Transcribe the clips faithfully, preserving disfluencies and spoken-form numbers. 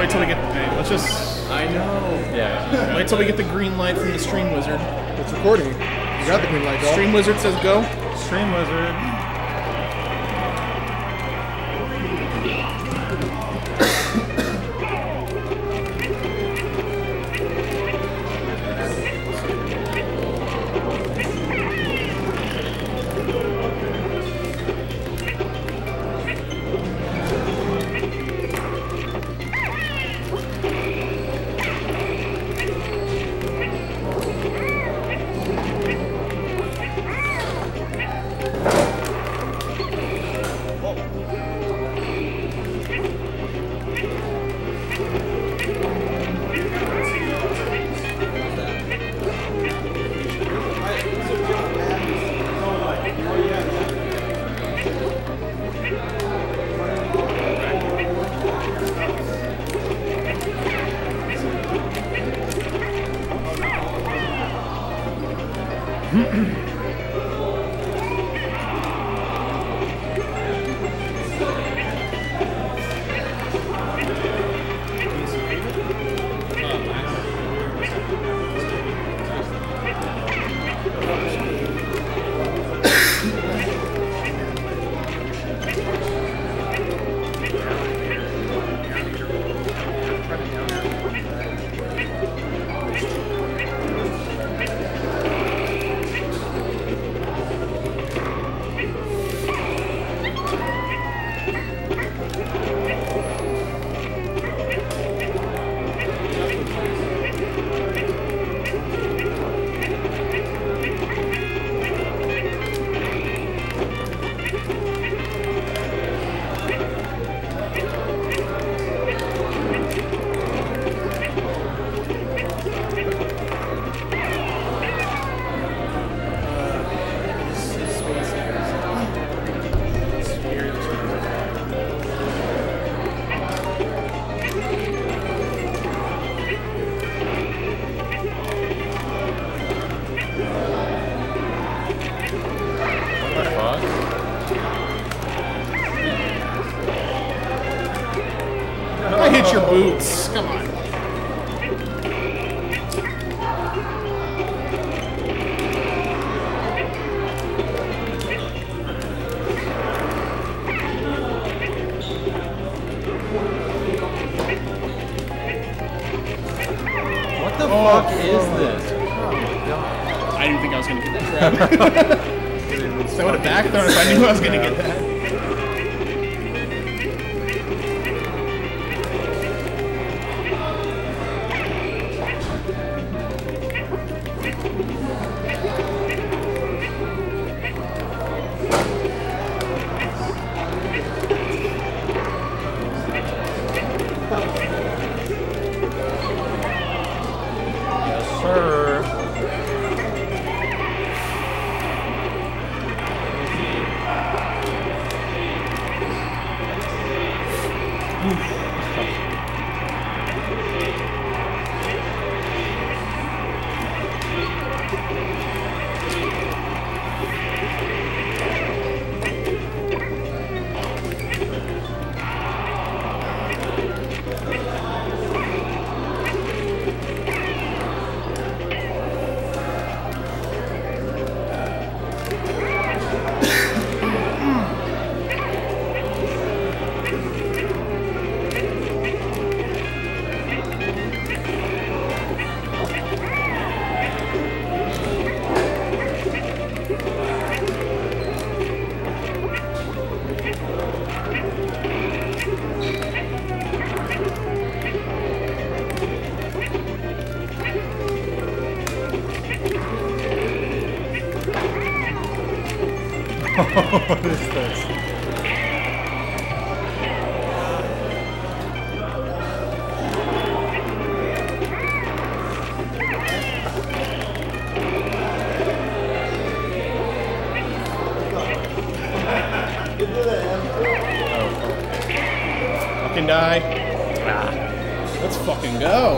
wait till we get. Hey, let's just. I know. Yeah. Wait till we get the green light from the stream wizard. It's recording. You got the green light, though. Stream wizard says go. Stream wizard. I hit your boots. Come on. What the Oh, fuck is this? I didn't think I was going to get that crap. So I would have backthrown if I knew I was going to get that. Yes, sir. What is this? Fucking die. Ah. Let's fucking go.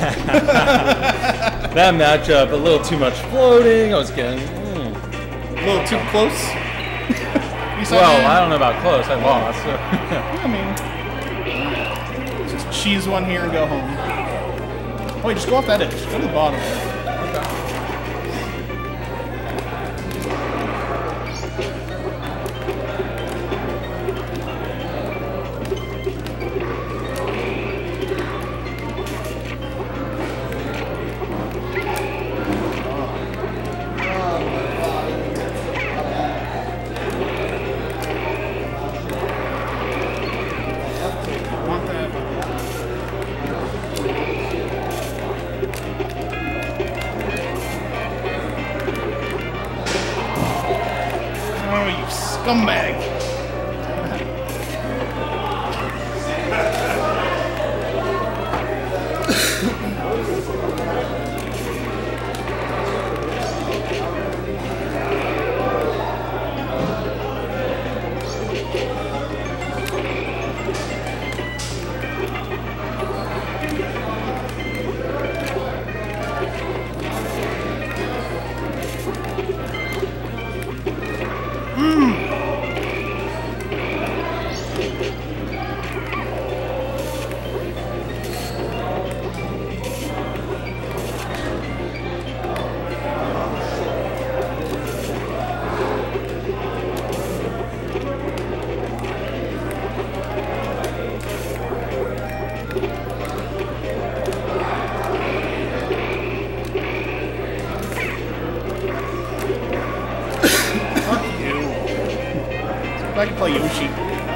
That matchup, a little too much floating. I was getting. Mm. A little too close. You said Well, that? I don't know about close. I lost. So. I mean, just cheese one here and go home. Oh, wait, just go off that edge. Go to the bottom. Want that? Oh, you scumbag. I can play Yoshi.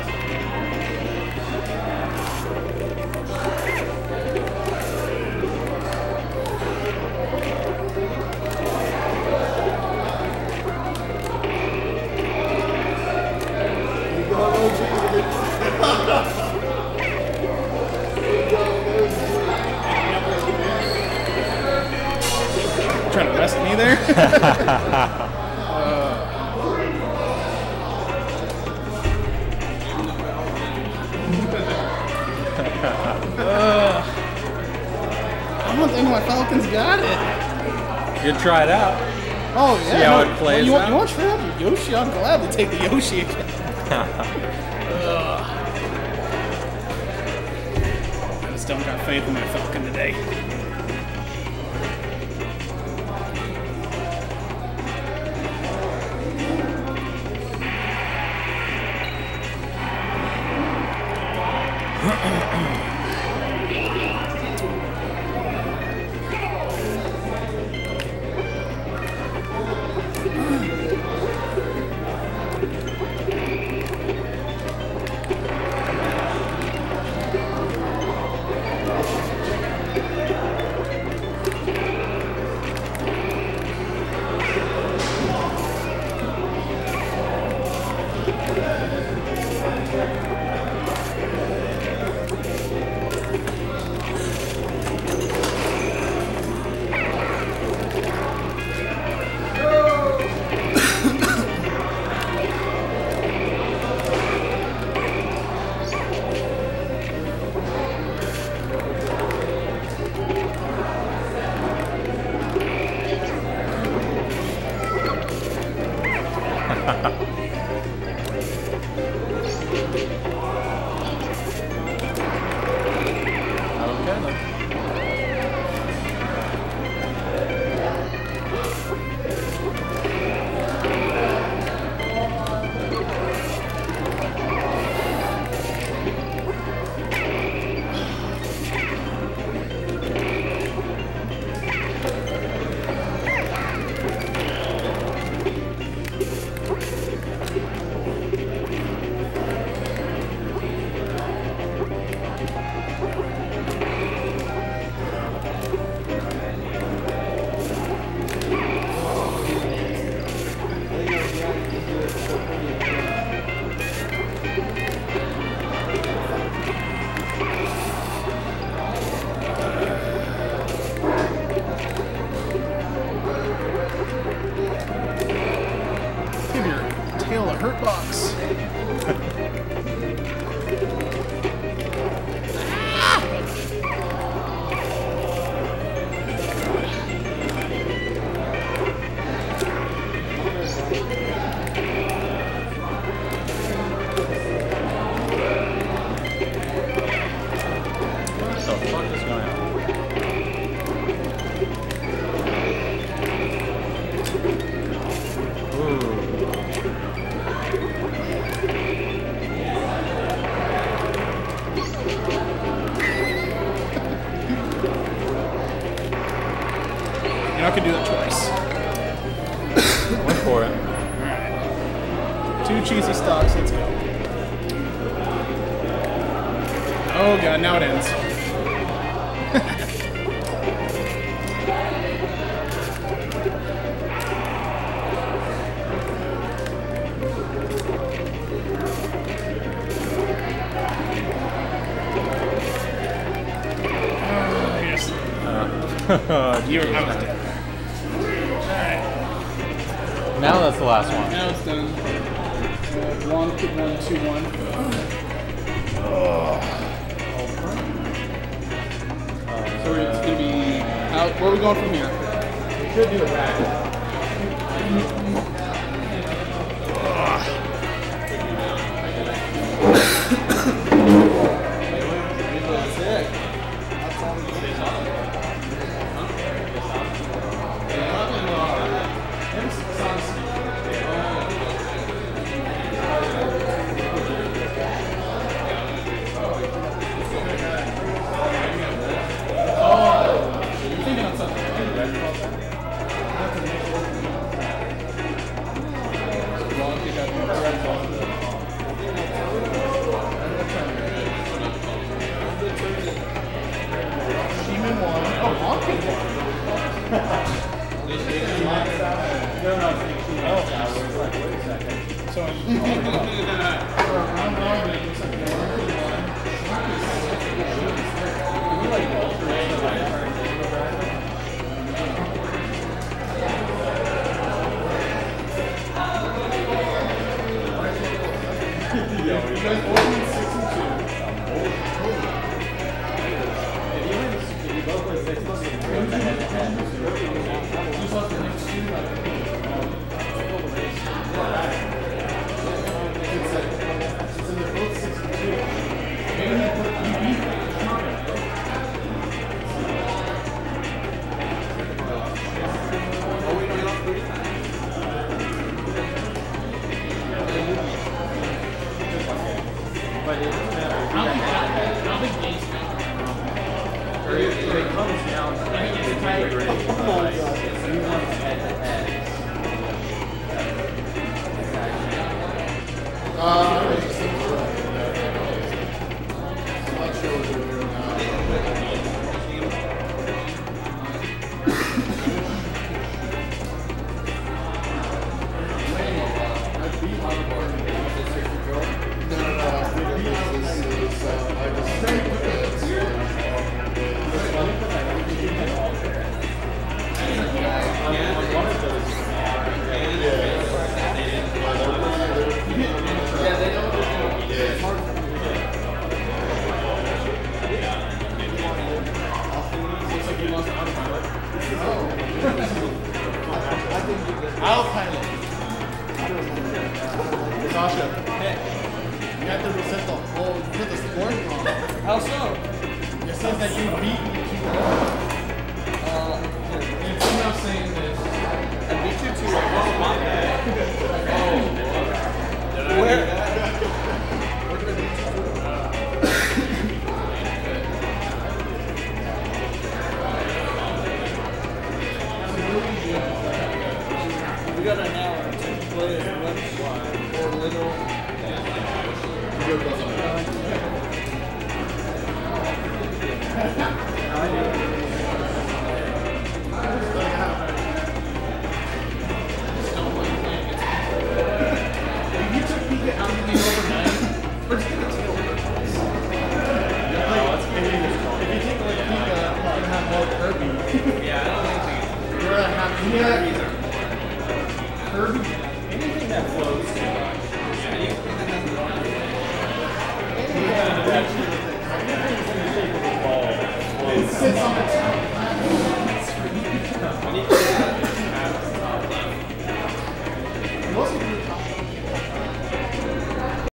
Trying to rest me there? Uh, I don't think my Falcons got it. You try it out. Oh, yeah. See how no, it plays you, out? You want to try out the Yoshi? I'll gladly take the Yoshi again. uh, I just don't got faith in my Falcon today. it twice. Went for it. Alright. Two cheesy stocks, let's go. Oh god, now it ends. You were, I was dead. Alright. Now that's the last one. Now it's done. Uh, one, one, two, one. Oh. So it's gonna be out. Where are we going from here? We should do a back. Most